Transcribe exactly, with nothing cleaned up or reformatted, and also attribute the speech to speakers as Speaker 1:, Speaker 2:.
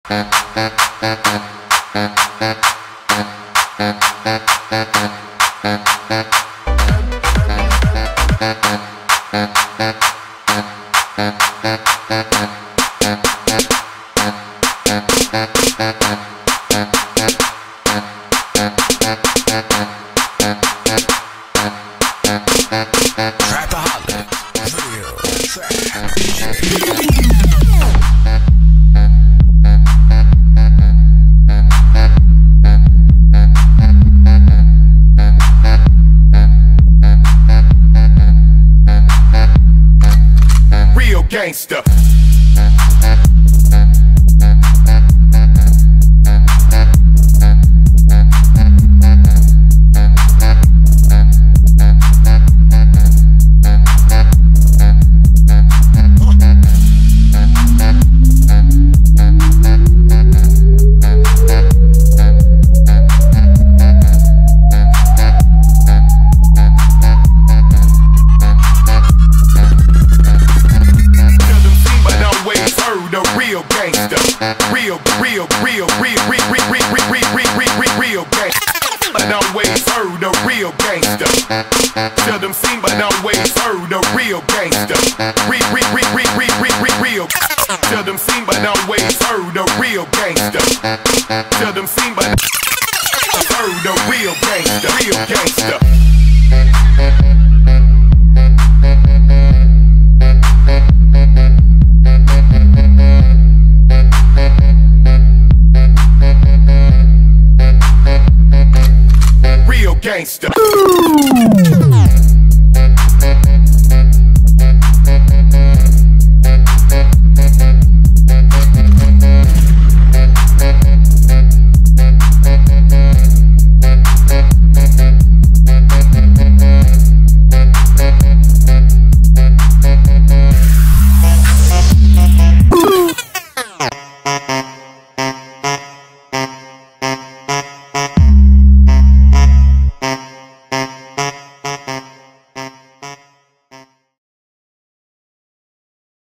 Speaker 1: Gangster. Real, real, real, real, real, real, real, real, real, real, real gangster. But always heard a real gangster. Seldom seen, but always heard a real gangster. Real, real, real, real, real, real, real, real. Seldom seen, but always heard a real gangster. Seldom seen, but heard a real gangster. Real gangster. Gangster.